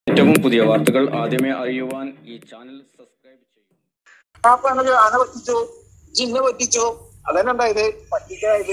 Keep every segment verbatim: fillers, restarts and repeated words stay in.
ഏറ്റവും പുതിയ വാർത്തകൾ ആദ്യമേ അറിയുവാൻ ഈ ചാനൽ സബ്സ്ക്രൈബ് ചെയ്യും. ആന പറ്റിച്ചോ, ജിന്നെ പറ്റിച്ചോ, അതന്നെ ഉണ്ടായത് പറ്റിക്കായത്.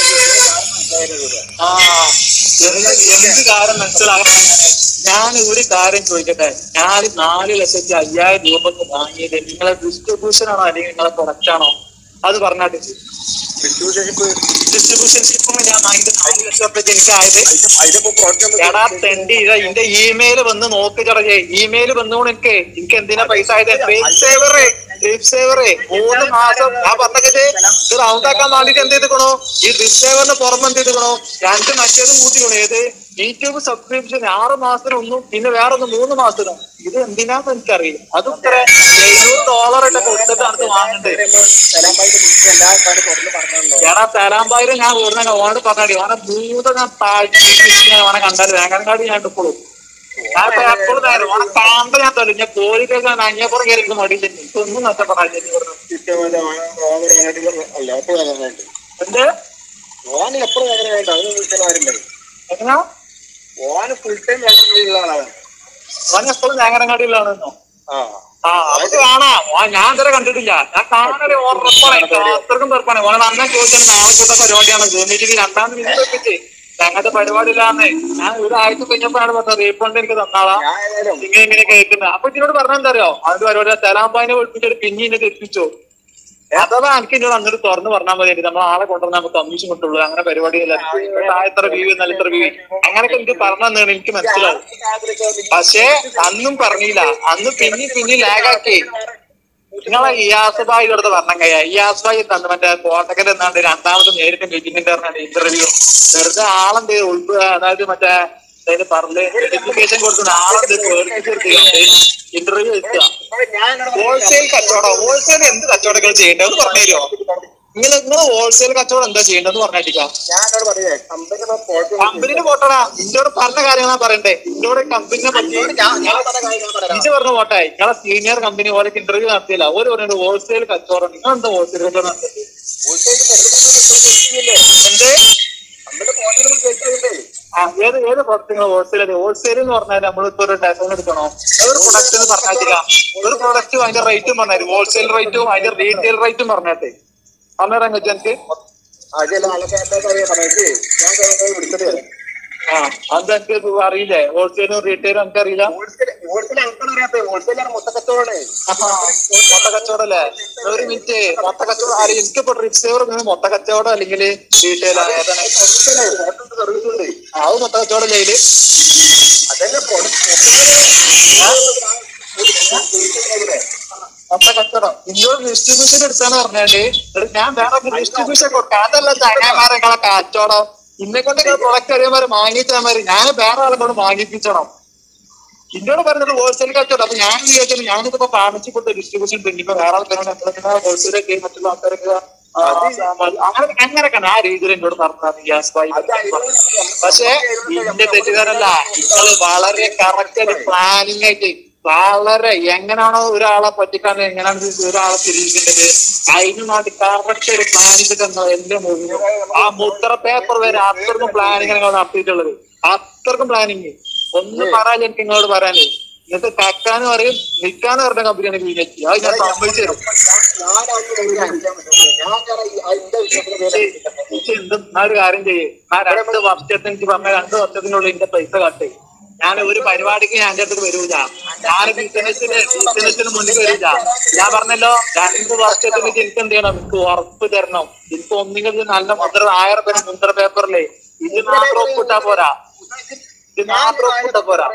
ആ എന്ത് കാര്യം മനസ്സിലാകണം. ഞാൻ ഒരു കാര്യം ചോദിക്കട്ടെ, ഞാൻ നാല് ലക്ഷത്തി അയ്യായിരം രൂപ വാങ്ങിയത് നിങ്ങളെ ഡിസ്ട്രിബ്യൂഷൻ ആണോ അല്ലെങ്കിൽ നിങ്ങളെ പ്രൊഡക്റ്റ് ആണോ? അത് പറഞ്ഞാട്ട്. ഡിസ്ട്രിബ്യൂഷൻഷിപ്പ് ഡിസ്ട്രിബ്യൂഷൻഷിപ്പ് ഞാൻ വാങ്ങിയത് നാല് ലക്ഷം റുപ്യക്ക് എനിക്കായത്. എടാ തെണ്ടി, ഇതാ എന്റെ ഇമെയിൽ വന്ന് നോക്ക് ചടങ്ങ്. ഇമെയിൽ വന്നുകൊണ്ട് എനിക്ക് എനിക്ക് എന്തിനാ പൈസ ആയത്? ട്രിപ്പ് സേവറേ ട്രിപ്പ് സേവറേ മൂന്ന് മാസം ഞാൻ പറഞ്ഞത് ഇത് റൗണ്ടാക്കാൻ വേണ്ടിട്ട് എന്ത് ചെയ്തിക്കണോ? ഈ ട്രിപ്പ് സേവറിന് പുറമെ എന്ത് ചെയ്തിക്കണോ? രണ്ട് മറ്റേതും കൂട്ടിക്കണോ. ഏത് യൂട്യൂബ് സബ്സ്ക്രിപ്ഷൻ ആറ് മാസത്തിന് ഒന്നും, പിന്നെ വേറെ ഒന്ന് മൂന്ന് മാസത്തിനും. ഇത് എന്തിനാന്ന് എനിക്കറിയില്ല. അതും ഇത്ര എഴുന്നൂറ് ഡോളർ ഒക്കെ കൊടുത്തിട്ടാണ് വാങ്ങണ്ടത്. എടാ തരാമ്പായിരം ഞാൻ ഓടുന്ന ഓനോട് പറഞ്ഞാടി, ഓനെ ഭൂത ഞാൻ താഴ്ച ഓനെ കണ്ടാൽ വേങ്ങാട് ഞാൻ ഇപ്പോഴും ഞാൻ എപ്പോഴും നേരം ഓനെ കാണ്ട ഞാൻ തരും. ഞാൻ കോഴിക്കൊക്കെ നഞ്ഞപ്പുറം കയറി മടിയില്ല. ഒന്നും നഷ്ടപ്പെടാൻ എന്ത് ഓന് എപ്പോഴും അങ്ങനെ വേണ്ട. അത് എങ്ങനാ ഓന് ഫുൾ ടൈം വേങ്ങരങ്ങാടിയുള്ള ആളാണ്. ഓൻ എപ്പോഴും വേങ്ങരങ്ങാടിയിലാണെന്നോ? ആ അവർക്ക് കാണാം. ഞാൻ ഇതുവരെ കണ്ടിട്ടില്ല. ഞാൻ കാണാനൊരു ഉറപ്പാണ്, അത്രക്കും തെറുപ്പാണ്. ഓനെ നന്നായി ചോദിച്ചാൽ നാളെ കൂട്ട പരിപാടിയാണ് ഗവൺമെന്റിന് രണ്ടാമത് നിന്ന് വെപ്പിച്ച് ഞങ്ങളുടെ പരിപാടിയില്ലാന്ന് ഞാൻ ഒരാഴ്ച കഴിഞ്ഞപ്പോഴാണ് പറഞ്ഞത് റീഫണ്ട് എനിക്ക് തന്നാളാ ഇങ്ങനെ ഇങ്ങനെ കേൾക്കുന്നത്. അപ്പൊ ഇതിനോട് പറഞ്ഞാൽ എന്താ അറിയോ, അതിന്റെ പരിപാടി തലാമ്പായിനെ വിളിപ്പിച്ചിട്ട് പിന്നെ എന്നെ തെറ്റിച്ചോ. അഥവാ എനിക്ക് എന്നോട് അങ്ങോട്ട് തുറന്ന് പറഞ്ഞാൽ മതി, നമ്മൾ ആളെ കൊണ്ടുവന്നാൽ നമുക്ക് കമ്മീഷൻ കിട്ടുള്ളൂ, അങ്ങനെ പരിപാടിയില്ല, എത്ര വ്യൂ എന്നാൽ ഇത്ര വ്യൂ അങ്ങനെയൊക്കെ എനിക്ക് പറഞ്ഞു തന്നെയാണ് എനിക്ക് മനസ്സിലാവും. പക്ഷെ അന്നും പറഞ്ഞില്ല, അന്ന് പിന്നെ പിന്നെ ലാഗാക്കി. നിങ്ങളെ ഇയാസ് ഭായി കൊടുത്ത് പറഞ്ഞ കഴിയാ, ഇയാസ് ഭായി തന്നു മറ്റേ കോട്ടക്കൽ എന്നാണ്ട് രണ്ടാമത് നേരിട്ട് മീറ്റിംഗിന്റെ പറഞ്ഞ ഇന്റർവ്യൂ വെറുതെ ആളെന്ത് ഉൾപ്പെ അതായത് മറ്റേ അതിന് പറഞ്ഞ് എഡ്യൂക്കേഷൻ കൊടുക്കുന്ന ആളെന്ത് പേടിപ്പിച്ചെടുത്തിട്ടുണ്ട് ഇന്റർവ്യൂ എത്തുക. ഹോൾസെയിൽ കച്ചവടം, ഹോൾസെയിൽ എന്ത് കച്ചവടങ്ങൾ ചെയ്യേണ്ടതെന്ന് പറഞ്ഞു തരുമോ? നിങ്ങൾ നിങ്ങൾ ഹോൾസെയിൽ കച്ചവടം എന്താ ചെയ്യേണ്ടതെന്ന് പറഞ്ഞിട്ടില്ല. കമ്പനിന് പോട്ടടാ, ഇന്നോട് പറഞ്ഞ കാര്യങ്ങളാ പറയണ്ടേ. ഇന്നോട് കമ്പനിനെ പറ്റി ഇത് പറഞ്ഞ പോട്ടെ. നിങ്ങളെ സീനിയർ കമ്പനി പോലെ ഇന്റർവ്യൂ നടത്തിയില്ല. ഒരു പറയുന്നത് ഹോൾസെയിൽ കച്ചവടം. നിങ്ങൾ എന്താ ഹോൾസെയിൽ കച്ചവടം നടത്തിയത്? എന്ത് ഏത് ഏത് പ്രൊഡക്റ്റ് നിങ്ങൾ ഹോൾസെയിൽ ഹോൾസെയിൽ എന്ന് പറഞ്ഞാൽ നമ്മളിപ്പോ ഒരു ടെലിഫോൺ എടുക്കണോ? ഒരു പ്രൊഡക്റ്റ് എന്ന് പറഞ്ഞാൽ ഒരു പ്രൊഡക്റ്റും അതിന്റെ റേറ്റും പറഞ്ഞാൽ ഹോൾസെയിൽ റേറ്റും അതിന്റെ റീറ്റെയിൽ റേറ്റും പറഞ്ഞിട്ട് അന്നേരം എനിക്ക് ആ അത് എനിക്ക് അറിയില്ലേ? ഹോൾസെയിലും റീറ്റെയിലും എനിക്ക് അറിയില്ല. മൊത്ത കച്ചവടം അല്ലേ? ഒരു മിനിറ്റ്, മൊത്ത കച്ചവടം അറിയാം. എനിക്കിപ്പോ ട്രിപ്പ് സേവർ മൊത്ത കച്ചവടം അല്ലെങ്കിൽ റീറ്റെയിൽ ഏതാണ്? അത് മൊത്ത കച്ചവടം ചെയ്യല് മൊത്ത കച്ചവടം. ഇന്നോട് ഡിസ്ട്രിബ്യൂഷൻ എടുത്താന്ന് പറഞ്ഞാല് ഞാൻ വേറെ ഡിസ്ട്രിബ്യൂഷൻ കൊടുക്കാം. അതല്ല ചങ്ങാമാരെ നിങ്ങളെ കച്ചവടം. ഇന്നെ കൊണ്ട് പ്രൊഡക്റ്റ് അറിയാമാര് വാങ്ങിച്ചാൽ മതി. ഞാൻ വേറെ ആളെ കൊണ്ട് വാങ്ങിപ്പിച്ചണം. ഇന്നോട് പറഞ്ഞത് ഹോൾസെയിൽ കച്ചവടം. അപ്പൊ ഞാൻ വിചാരിച്ചത് ഞാനിപ്പോ ഫാർമസി കൊണ്ട് ഡിസ്ട്രിബ്യൂഷൻ ഉണ്ട്. ഇപ്പൊ വേറെ ആൾക്കാരോട് ഹോൾസെയിലൊക്കെ മറ്റുള്ള ആൾക്കാരൊക്കെ അങ്ങനെ അങ്ങനെയൊക്കെ ആ രീതിയിൽ എന്നോട് പറഞ്ഞതാണ് ഗ്യാസ് ഭായി. പക്ഷെ ഇതിന്റെ തെറ്റുകാരല്ല, നിങ്ങൾ വളരെ കറക്റ്റ് ആയിട്ട് പ്ലാനിങ് ആയിട്ട് വളരെ എങ്ങനെയാണോ ഒരാളെ പറ്റിക്കാൻ എങ്ങനെയാണ് ഒരാളെ തിരിക്കേണ്ടത് അതിന് വേണ്ടി കറക്റ്റ് ഒരു പ്ലാനിങ് തന്നത് എന്റെ മുന്നിൽ. ആ മുദ്ര പേപ്പർ വരെ അത്രക്കും പ്ലാനിങ് നിങ്ങൾ നടത്തിയിട്ടുള്ളത്. അത്രക്കും പ്ലാനിങ് ഒന്നും പറയാൻ എനിക്ക് നിങ്ങളോട് പറയാനേ. എന്നിട്ട് കക്കാനും അറിയും നിൽക്കാനും പറഞ്ഞ കമ്പനിയാണ് ബിജെപി. അത് ഞാൻ സമ്മതിച്ചു തരും. എന്ത് ഒരു കാര്യം ചെയ്യേ, ആ രണ്ട് വർഷത്തിന് എനിക്ക് പറഞ്ഞ രണ്ട് വർഷത്തിനുള്ളിൽ എന്റെ പൈസ കട്ട്. ഞാൻ ഒരു പരിപാടിക്ക് ഞാൻ എൻ്റെ അടുത്ത് വരൂല. ഞാൻ ബിസിനസിന് ബിസിനസിന് മുന്നിൽ വരൂല. ഞാൻ പറഞ്ഞല്ലോ രണ്ട് വർഷത്തിന് എനിക്ക് എന്ത് ചെയ്യണം? എനിക്ക് ഉറപ്പ് തരണം. എനിക്ക് ഒന്നുകിൽ നല്ല മുദ്ര ആയിരം പേര് മുദ്ര പേപ്പറിലേ ഇത് മാത്രം ഒപ്പിട്ടാ പോരാ. ഇത് മാത്രം ഒപ്പിട്ടാ പോരാ.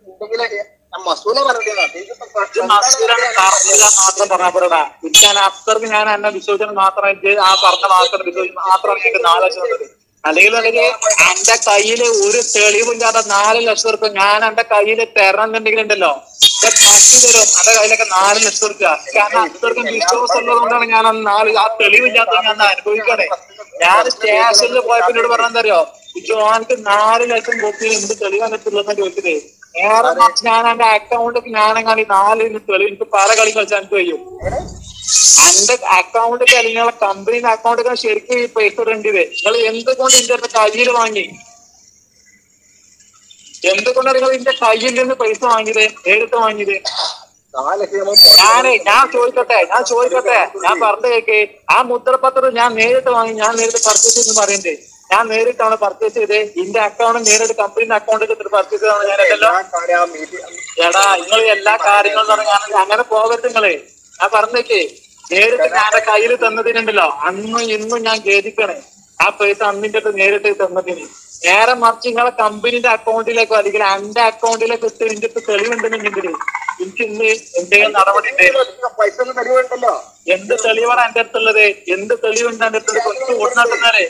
മാത്രം പറഞ്ഞാൽ പോരാ. ഞാൻ അത്രക്ക് ഞാൻ എന്നെ വിശ്വസിച്ചത് മാത്രം ആ പറഞ്ഞ മാത്രം വിശ്വസിച്ച് മാത്രം എനിക്ക് നാല് ലക്ഷം തരും. അല്ലെങ്കിൽ അല്ലെങ്കിൽ എന്റെ കയ്യില് ഒരു തെളിവില്ലാതെ നാല് ലക്ഷം റുപ്യ ഞാൻ എന്റെ കയ്യിൽ തരണമെന്നുണ്ടെങ്കിൽ ഉണ്ടല്ലോ പറ്റി തരും. എന്റെ കയ്യിലൊക്കെ നാല് ലക്ഷം റുപ്യ. കാരണം അത്രക്കും വിശ്വാസം ഉള്ളതുകൊണ്ടാണ് ഞാൻ നാല് ആ തെളിവില്ലാത്ത ഞാൻ അനുഭവിക്കണേ. ഞാൻ സ്റ്റേഷനിൽ പോയപ്പോ എന്നോട് പറഞ്ഞെന്തറിയോ, ജോനക്ക് നാല് ലക്ഷം കൊടുത്ത് എന്ത് തെളിവാൻ പറ്റുള്ളതെന്ന് ചോദിച്ചത്. നേരെ ഞാൻ എന്റെ അക്കൗണ്ടിൽ ഞാനെങ്ങനെ നാല് തെളിവ് എനിക്ക് പല കളി കളിച്ചാൽ എനിക്ക് കഴിയും. എന്റെ അക്കൗണ്ട് നിങ്ങളെ കമ്പനിന്റെ അക്കൗണ്ട് ശരിക്കും ഈ പൈസ ഇടേണ്ടത് നിങ്ങൾ എന്തുകൊണ്ട് ഇതിന്റെ കയ്യിൽ വാങ്ങി? എന്തുകൊണ്ടാണ് നിങ്ങൾ ഇതിന്റെ കയ്യിൽ നിന്ന് പൈസ വാങ്ങിയത്, നേരിട്ട് വാങ്ങിയത്? ഞാനേ ഞാൻ ചോദിക്കട്ടെ ഞാൻ ചോദിക്കട്ടെ ഞാൻ പറഞ്ഞു കേക്ക്. ആ മുദ്രപത്രം ഞാൻ നേരിട്ട് വാങ്ങി, ഞാൻ നേരിട്ട് പർച്ചേസ് ചെയ്തെന്ന് പറയണ്ടേ? ഞാൻ നേരിട്ടാണ് പർച്ചേസ് ചെയ്ത്. എന്റെ അക്കൗണ്ട് നേരിട്ട് കമ്പനിയുടെ അക്കൗണ്ടിൽ എടുത്തിട്ട് പർച്ചേസ് ചെയ്താണ് ഞാനല്ലോ. എടാ നിങ്ങൾ എല്ലാ കാര്യങ്ങളും പറഞ്ഞാൽ അങ്ങനെ പോകരുത് നിങ്ങള്. ഞാൻ പറഞ്ഞേക്ക് നേരിട്ട് ഞാൻ കയ്യിൽ തന്നതിനുണ്ടല്ലോ, അന്നും ഇന്നും ഞാൻ ഖേദിക്കണേ. ആ പൈസ അന്നിന്റെ അടുത്ത് നേരിട്ട് തന്നതിന്. നേരെ മറിച്ച് നിങ്ങളെ കമ്പനിന്റെ അക്കൗണ്ടിലേക്കോ അല്ലെങ്കിൽ എന്റെ അക്കൗണ്ടിലേക്ക് ഇട്ട് നിന്റെ അടുത്ത് തെളിവുണ്ടെന്നുണ്ടെങ്കിൽ എനിക്ക് ഇന്ന് എന്തെങ്കിലും നടപടി പൈസ തെളിവുണ്ടല്ലോ. എന്ത് തെളിവാണ് എന്റെ അടുത്തുള്ളത്? എന്ത് തെളിവുണ്ട് എന്റെ അടുത്ത്? കൊച്ചു കൊടുന്നാട്ടെ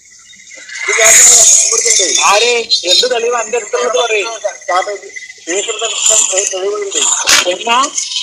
ആര് എന്ത് തെളിവ് എന്റെ അടുത്തുള്ളത് പറയും. എന്നാ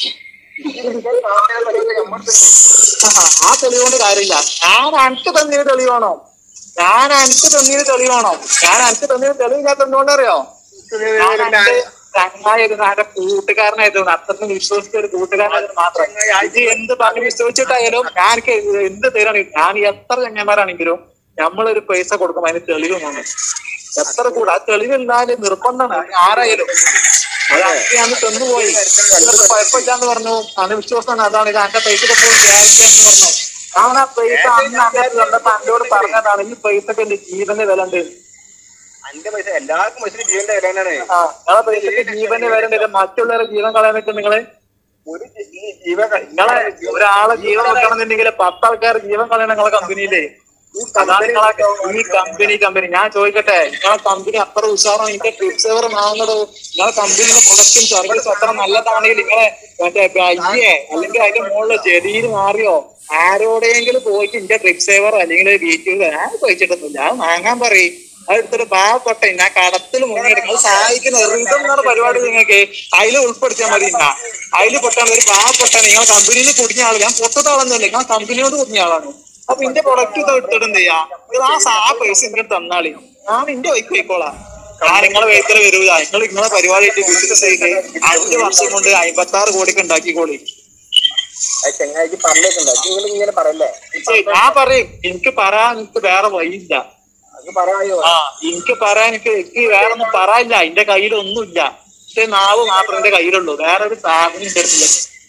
ആ തെളിവുകൊണ്ട് കാര്യമില്ല. ഞാൻ എനിക്ക് തന്നീര് തെളിവാണോ? ഞാൻ എനിക്ക് തന്നീര് തെളിവാണോ? ഞാൻ എനിക്ക് തന്നീര് തെളിവില്ലാത്ത എന്തുകൊണ്ടറിയോ? ചങ്ങായിരുന്നു, എന്റെ കൂട്ടുകാരനായതുകൊണ്ട്, അത്രയും വിശ്വസിച്ച ഒരു കൂട്ടുകാരനായത് മാത്രം. ഇത് എന്ത് പറഞ്ഞ് വിശ്വസിച്ചിട്ടായാലും ഞാൻ എന്ത് തരാണ്. ഞാൻ എത്ര ചങ്ങന്മാരാണെങ്കിലും നമ്മളൊരു പൈസ കൊടുക്കും, അതിന് തെളിവ് വേണം. എത്ര കൂടെ ആ തെളിവില്ലാതെ നിർബന്ധമാണ് ആരായാലും. അതാണ് തന്നുപോയി, കുഴപ്പമില്ലാന്ന് പറഞ്ഞു. അന്ന് വിശ്വാസമാണ്. അതാണ് ഇത് എന്റെ പൈസ പോയി ഗ്യാരണ്ടിയാന്ന് പറഞ്ഞു. ഞാൻ ആ പൈസ അന്ന് അന്നെ കണ്ടപ്പോ എന്നോട് പറഞ്ഞതാണ്, ഈ പൈസക്ക് എന്റെ ജീവന്റെ വില ഉണ്ട്. എന്റെ പൈസ എല്ലാവർക്കും പൈസ ജീവന്റെ വില തന്നെയാണ്. ആ നിങ്ങളെ പൈസക്ക് ജീവന്റെ വില ഉണ്ട്. മറ്റുള്ളവരെ ജീവൻ കളയാൻ പറ്റും നിങ്ങള്? ഒരു ജീവൻ നിങ്ങളെ ഒരാളെ ജീവൻ വെക്കണമെന്നുണ്ടെങ്കിൽ പത്താൾക്കാർ ജീവൻ കളയണം നിങ്ങളെ കമ്പനിയിലെ. അതാണ് നിങ്ങളെ ഈ കമ്പനി കമ്പനി ഞാൻ ചോദിക്കട്ടെ, നിങ്ങളെ കമ്പനി അത്ര ഉഷാറാണ്. എനിക്ക് ട്രിപ്പ് സേവർ വാങ്ങണോ? നിങ്ങളെ കമ്പനിയുടെ പ്രൊഡക്റ്റും സർവീസും അത്ര നല്ലതാണെങ്കിൽ നിങ്ങളെ മറ്റേ അയ്യേ അല്ലെങ്കിൽ അതിന്റെ മുകളിൽ ജലീൽ മാറിയോ ആരോടെങ്കിലും പോയിട്ട് എന്റെ ട്രിപ്പ് സേവർ അല്ലെങ്കിൽ വീട്ടിൽ ഞാൻ ചോദിച്ചിട്ടൊന്നുമില്ല. അത് വാങ്ങാൻ പറയും. അതെടുത്തിട്ട് പാവപ്പെട്ട ഞാൻ കടത്തിൽ മുന്നേറി നിങ്ങൾ സഹായിക്കുന്ന റിതം എന്നാണ് പരിപാടി. നിങ്ങൾക്ക് അതിൽ ഉൾപ്പെടുത്തിയാൽ മതി. എന്നാ അതിൽ പെട്ടാണ് ഒരു പാവപ്പെട്ട നിങ്ങളെ കമ്പനിയിൽ കുടുങ്ങിയ ആള്. ഞാൻ പൊട്ടത്താളൊന്നുമല്ല, നിങ്ങൾ കമ്പനിയോട് കുടുങ്ങിയ ആളാണ്. അപ്പൊ ഇന്റെ പ്രൊഡക്റ്റ് ഇത് എടുത്തിട്ട് എന്ത് ചെയ്യാ? ആ ആ പൈസ എനിക്ക് തന്നാളി, ഞാൻ ഇന്റെ വൈക്ക് പോയിക്കോളാം. ഞാൻ നിങ്ങളെ വേക്കല വരൂല. നിങ്ങൾ നിങ്ങളെ പരിപാടിയായിട്ട് ബിസിനസ് ചെയ്ത് അഞ്ചു വർഷം കൊണ്ട് അമ്പത്തി ആറ് കോടിക്ക് ഉണ്ടാക്കിക്കോളി. ചെങ്ങായിക്ക് പറഞ്ഞേക്കുണ്ടോ? നിങ്ങൾ ഇങ്ങനെ പറയല്ലേ? ഞാൻ പറയും, എനിക്ക് പറയാൻ എനിക്ക് വേറെ വഴിയില്ല. അത് പറയായോ? ആ എനിക്ക് പറയാൻ എനിക്ക് എനിക്ക് വേറെ ഒന്നും പറയാനില്ല. എന്റെ കയ്യിലൊന്നുമില്ല. പക്ഷെ നാവ് മാത്രം എന്റെ കയ്യിലുള്ളൂ. വേറെ ഒരു സാധനം എന്റെ അടുത്തില്ല.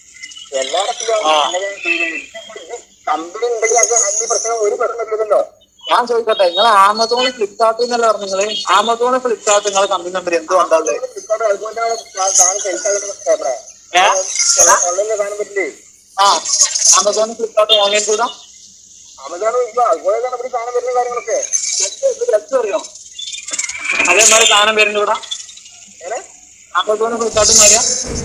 കമ്പനി ഉണ്ടെങ്കിൽ അത് അഞ്ച് പ്രശ്നം ഒരു പ്രശ്നമില്ലല്ലോ. ഞാൻ ചോദിക്കട്ടെ, നിങ്ങൾ ആമസോണിൽ ഫ്ലിപ്കാർട്ട് എന്നല്ല പറഞ്ഞു? നിങ്ങള് ആമസോണിൽ ഫ്ലിപ്കാർട്ട് നിങ്ങളെ കമ്പനി നമ്പർ എന്ത് കൊണ്ടാണ്? ആ ആമസോണിൽ ഫ്ലിപ്കാർട്ട് ഓൺലൈൻ കൂടാ? അറിയോ അതേമാതിരി സാധനം വരുന്ന കൂടാ? ആമസോണിൽ ഫ്ലിപ്കാർട്ട് അറിയാം?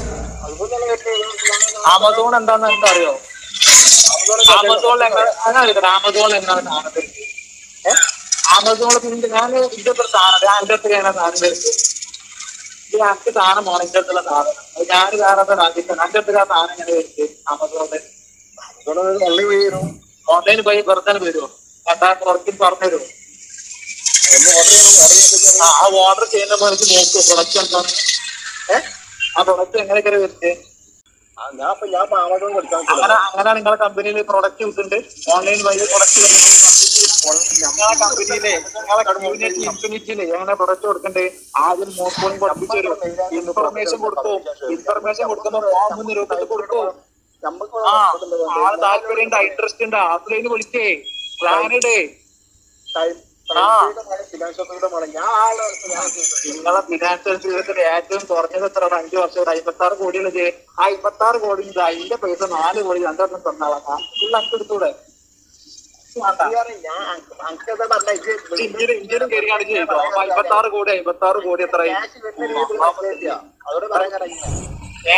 ആമസോൺ എന്താന്ന് എനിക്ക് അറിയോ? ആമസോണിൽ എങ്ങനെ അങ്ങനെ ആമസോണിൽ എന്താണ് സാധനം വരുന്നത്? ആമസോണിൽ പിന്നെ ഞാൻ ഇതിന്റെ ഒരു സാധനം ഞാൻ എന്റെ അടുത്ത് സാധനം വരുന്നത് ഇത് എനിക്ക് സാധനം പോകണം. എന്റെ അടുത്തുള്ള സാധനം അത് ഞാൻ കാരണം രാജ്യത്താണ് എന്റെ അടുത്ത് ആ സാധനം എങ്ങനെ വരുന്നത്? ആമസോണിൽ ഓൺലൈൻ പോയി വെറുതെ വരുമോ? എന്താ പ്രൊഡക്റ്റ് പറഞ്ഞു തരുമോ? ആ ആ ഓർഡർ ചെയ്യുന്ന പോലെ നോക്കൂ പ്രൊഡക്റ്റ് എന്താണ്? ഏഹ് ആ പ്രൊഡക്റ്റ് എങ്ങനെയൊക്കെ വരുന്നത്? അങ്ങനെ അങ്ങനെ നിങ്ങളെ കമ്പനിയിൽ പ്രൊഡക്റ്റ് കിട്ടുന്നുണ്ട്. ഓൺലൈൻ വഴി പ്രൊഡക്റ്റ് നിങ്ങളെ കമ്പനിയിലെ നിങ്ങളെ കമ്മ്യൂണിറ്റി ഇൻഫിനിറ്റിയിലെ എങ്ങനെ പ്രൊഡക്റ്റ് കൊടുക്കണ്ടേ? ആദ്യം മോസ്പോളിംഗ് പഠിപ്പിച്ചു തരും. ഇൻഫർമേഷൻ കൊടുക്കും. ഇൻഫർമേഷൻ കൊടുക്കുമ്പോ ഫോം രൂപത്തിൽ കൊടുക്കും. ആ ആള് താല്പര്യം ഉണ്ട്, ഇൻട്രസ്റ്റ് ഉണ്ട്. ആപ്പിലേക്ക് വിളിക്കേ പ്ലാനിടേ. നിങ്ങളെ ഫിനാൻഷ്യൽ ജീവിതത്തിൽ ഏറ്റവും കുറഞ്ഞത് എത്ര? അഞ്ചു വർഷം അമ്പത്തി ആറ് കോടിയുള്ളത്. ആ അമ്പത്തി ആറ് കോടി അതിന്റെ പൈസ നാല് കോടി രണ്ടെണ്ണം തന്നാളാ ഫുൾ അക്കെടുത്തൂടെ? ഇന്ത്യയിലും കയറിയാണ് ചെയ്തോ? അമ്പത്തി ആറ് കോടി അമ്പത്തി ആറ് കോടി എത്ര? ഏ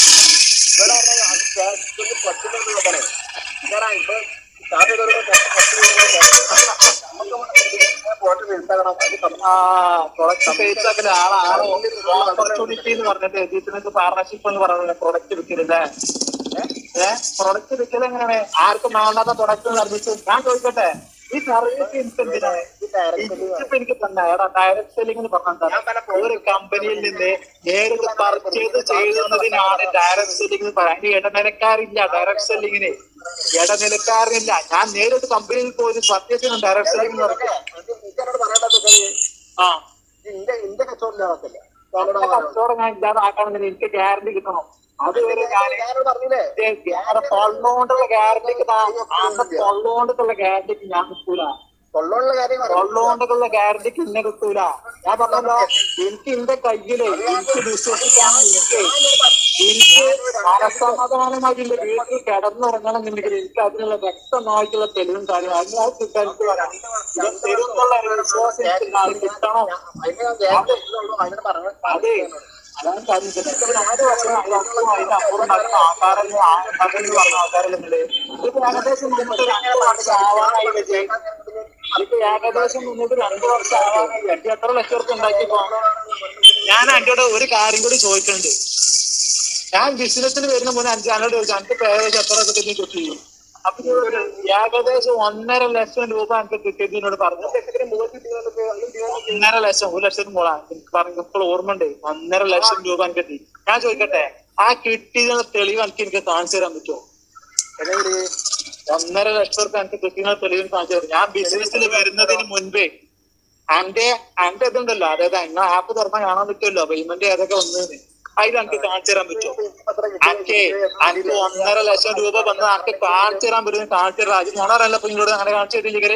ഓപ്പർച്യൂണിറ്റി എന്ന് പറഞ്ഞിട്ട് ബിസിനസ് പാർട്ണർഷിപ്പ് എന്ന് പറയുന്നത് പ്രൊഡക്റ്റ് വിൽക്കലല്ലേ? ഏഹ് പ്രൊഡക്റ്റ് വിൽക്കൽ എങ്ങനെയാണ്? ആർക്കും വേണ്ടാത്ത പ്രൊഡക്റ്റ് സർവീസ്. ഞാൻ ചോദിക്കട്ടെ, ഈ സർവീസ് എന്തിനാണ്? ഇപ്പൊ എനിക്ക് തന്നെ ഡയറക്ട് സെല്ലിംഗ് എന്ന് പറഞ്ഞാൽ ഒരു കമ്പനിയിൽ നിന്ന് നേരിട്ട് പർച്ചേസ് ചെയ്യുന്നതിനാണ് ഡയറക്ട് സെല്ലിംഗ് എന്ന് പറയാൻ. ഇടനിലക്കാരില്ല ഡയറക്ട് സെല്ലിങ്ങിന്, ഇടനിലക്കാരനില്ല. ഞാൻ നേരിട്ട് കമ്പനിയിൽ പോയി പർച്ചേസ് ചെയ്യുന്ന ഡയറക്ട് സെല്ലിംഗ് എന്ന് പറയും. ആ ഇന്റെ ഇന്റെ കച്ചവടം ഇല്ലാതല്ല കച്ചവടം ഞാൻ ഇല്ലാതാക്കണമെങ്കിൽ എനിക്ക് ഗ്യാരണ്ടി കിട്ടണം. അതുവരെ ഞാൻ പറഞ്ഞില്ലേ തൊള്ളോണ്ടുള്ള ഗ്യാരണ്ടിക്ക് തൊള്ളോണ്ടുള്ള ഗ്യാരണ്ടിക്ക് ഞാൻ കിട്ടൂല. തൊള്ളുള്ള കാര്യം തൊള്ളോണ്ടുള്ള ഗ്യാരണ്ടിക്ക് ഇന്നെ കിട്ടൂല. ഞാൻ പറഞ്ഞല്ലോ എനിക്ക് എന്റെ കയ്യില് എനിക്ക് വിശ്വസിക്കാൻ എനിക്ക് എനിക്ക് മനസമാധാനമായിട്ട് എന്റെ വീട്ടിൽ കിടന്നുറങ്ങണമെന്നുണ്ടെങ്കിൽ എനിക്ക് അതിനുള്ള വ്യക്തമായിട്ടുള്ള തെളിവും കാര്യം അതിന് കിട്ടാൻ എനിക്ക് പറയാം. ഇത് തരുന്നുള്ള വിശ്വാസം എനിക്ക് കിട്ടണം. അതെ അതാണ് കാര്യം. നാല് വർഷം അതിന്റെ അപ്പുറം നടന്ന ആൾക്കാരെന്ന് പറഞ്ഞ ആൾക്കാരല്ലേ ഇതിപ്പോ ഏകദേശം മുന്നോട്ട് രണ്ട് വർഷം ആവാനായി വിജയ് അതിപ്പോ ഏകദേശം മുന്നോട്ട് രണ്ട് വർഷം ആവാനായി എനിക്ക് എത്ര ലക്ഷം റുപ്യ ഉണ്ടാക്കിപ്പോ. ഞാൻ അതിൻ്റെ ഒരു കാര്യം കൂടി ചോദിക്കുന്നുണ്ട്. ഞാൻ ബിസിനസ്സിന് വരുന്ന മുന്നേ അഞ്ചാനോട് ചോദിച്ചു എനിക്ക് ഏകദേശം എത്ര ഒക്കെ കിട്ടി ചെയ്യും. അപ്പൊ ഏകദേശം ഒന്നര ലക്ഷം രൂപ എനിക്ക് കിട്ടിയതിനോട് പറഞ്ഞു. ഒന്നര ലക്ഷം ഒരു ലക്ഷത്തിന് മോളാ എനിക്ക് പറഞ്ഞു ഇപ്പോൾ ഓർമ്മ ഉണ്ട്. ഒന്നര ലക്ഷം രൂപ എനിക്ക് കിട്ടി. ഞാൻ ചോദിക്കട്ടെ ആ കിട്ടിയതിനുള്ള തെളിവ് എനിക്ക് എനിക്ക് കാണിച്ചു തരാൻ പറ്റുമോ? ഒന്നര ലക്ഷം റുപ്യ എനിക്ക് കിട്ടിയ തെളിവ് കാണിച്ചു തരും. ഞാൻ ബിസിനസ്സിൽ വരുന്നതിന് മുൻപേ എന്റെ എന്റെ ഇതുണ്ടല്ലോ, അതായത് എന്നെ ആപ്പ് തുറന്നാൽ കാണാൻ പറ്റുമല്ലോ പേയ്മെന്റ് ഏതൊക്കെ വന്നതെന്ന്. അതിൽ എനിക്ക് കാണിച്ചു തരാൻ പറ്റുമോ? എനിക്ക് എനിക്ക് ഒന്നര ലക്ഷം രൂപ വന്നത് എനിക്ക് കാണിച്ചു തരാൻ പറ്റും. കാണിച്ചു തരാം. അത് മോണറല്ല ഇപ്പൊ ഇങ്ങോട്ട് അങ്ങനെ കാണിച്ചു തരില്ലേ?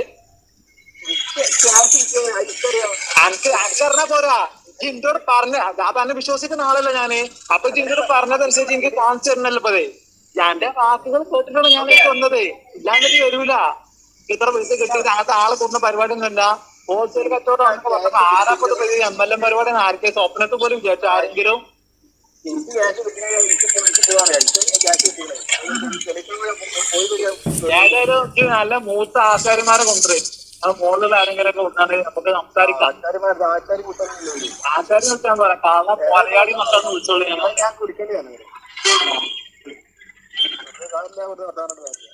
എനിക്ക് എനിക്കറിഞ്ഞാ പോരാ. ജിന്തോട് പറഞ്ഞ അത് എന്നെ വിശ്വസിക്കുന്ന ആളല്ല ഞാന്. അപ്പൊ ജിന്തോട് പറഞ്ഞതനുസരിച്ച് എനിക്ക് കാണിച്ചു തരണല്ലോ ഇപ്പതേ. എന്റെ വാക്കുകൾ കേട്ടിട്ടാണ് ഞാൻ വന്നത്. ഇല്ലാണ്ടിട്ട് വരൂല. ഇത്ര പൈസ കിട്ടിയത് അങ്ങനത്തെ ആളെ കൂടുന്ന പരിപാടി ഒന്നുമില്ല. ഹോൾസെയിൽ കച്ചവടം ആരാപ്പത് എം എൽ എം പരിപാടി ആർക്കെ സ്വപ്നത്തിൽ പോലും വിചാരിച്ചു ആരെങ്കിലും. ഏതായാലും നല്ല മൂത്ത ആശാരിമാരെ കൊണ്ടുവരും. അത് മുകളിലുള്ള ആരെങ്കിലും ഒക്കെ കൊണ്ടാണ് നമുക്ക് സംസാരിക്കാം. ആശാരി വിളിച്ചാൽ പറയാം. കാരണം മലയാളി മക്കളെന്ന് വിളിച്ചോളൂ. ഞാൻ ഞാൻ കുടിക്കേണ്ടതാണ്